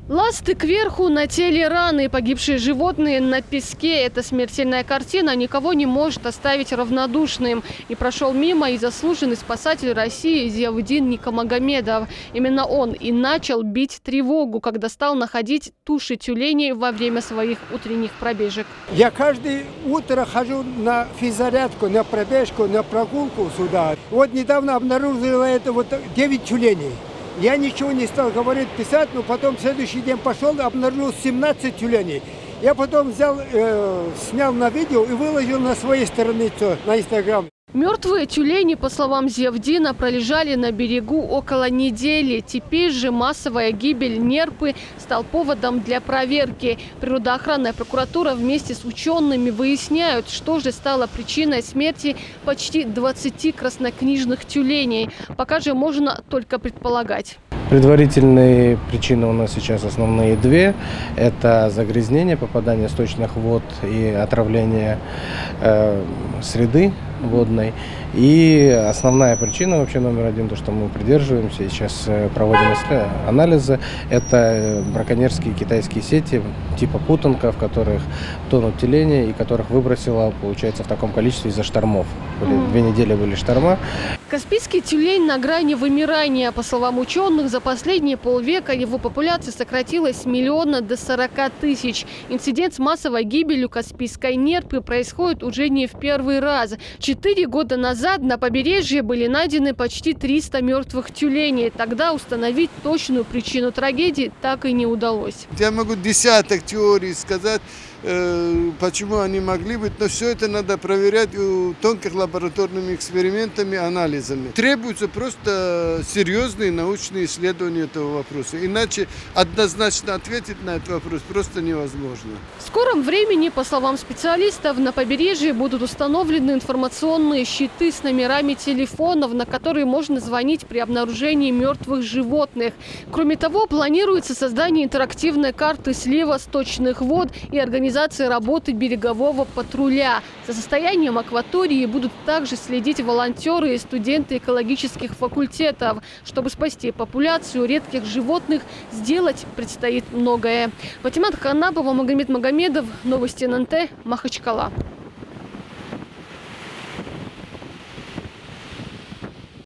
Ласты кверху, на теле раны, погибшие животные на песке. Эта смертельная картина никого не может оставить равнодушным. И прошел мимо и заслуженный спасатель России Зиявдин Никомагомедов. Именно он и начал бить тревогу, когда стал находить туши тюленей во время своих утренних пробежек. Я каждое утро хожу на физзарядку, на пробежку, на прогулку сюда. Вот недавно обнаружила это 9 тюленей. Я ничего не стал говорить, писать, но потом в следующий день пошел, обнаружил 17 тюленей. Я потом снял на видео и выложил на своей странице, на Инстаграм. Мертвые тюлени, по словам Зиявдина, пролежали на берегу около недели. Теперь же массовая гибель нерпы стал поводом для проверки. Природоохранная прокуратура вместе с учеными выясняют, что же стало причиной смерти почти 20 краснокнижных тюленей. Пока же можно только предполагать. Предварительные причины у нас сейчас основные две. Это загрязнение, попадание сточных вод и отравление среды водной. И основная причина, вообще номер один, то, что мы придерживаемся, и сейчас проводим анализы, это браконьерские китайские сети типа путанка, в которых тонут тюлени и которых выбросило, получается, в таком количестве из-за штормов. 2 недели были шторма. Каспийский тюлень на грани вымирания. По словам ученых, за последние полвека его популяция сократилась с 1 миллиона до 40 тысяч. Инцидент с массовой гибелью каспийской нерпы происходит уже не в первый раз. 4 года назад на побережье были найдены почти 300 мертвых тюленей. Тогда установить точную причину трагедии так и не удалось. Я могу десяток теорий сказать, почему они могли быть, но все это надо проверять тонких лабораторными экспериментами, анализами. Требуются просто серьезные научные исследования этого вопроса. Иначе однозначно ответить на этот вопрос просто невозможно. В скором времени, по словам специалистов, на побережье будут установлены информационные щиты с номерами телефонов, на которые можно звонить при обнаружении мертвых животных. Кроме того, планируется создание интерактивной карты слива сточных вод и организация работы берегового патруля. За состоянием акватории будут также следить волонтеры и студенты экологических факультетов. Чтобы спасти популяцию редких животных, сделать предстоит многое. Патимат Ханапова, Магомед Магомедов, Новости ННТ, Махачкала.